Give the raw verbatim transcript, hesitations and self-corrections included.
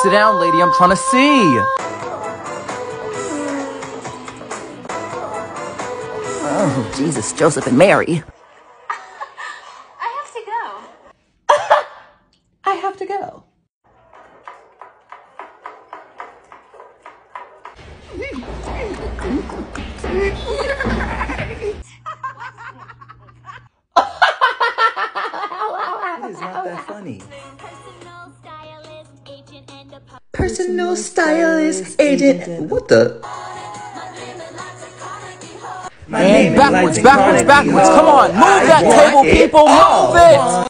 Sit down, lady. I'm trying to see. Oh, Jesus, Joseph and Mary. I have to go. I have to go. It is not that funny. Personal stylist agent. What the? And backwards, backwards, backwards. Come on, move that table, people. Move it.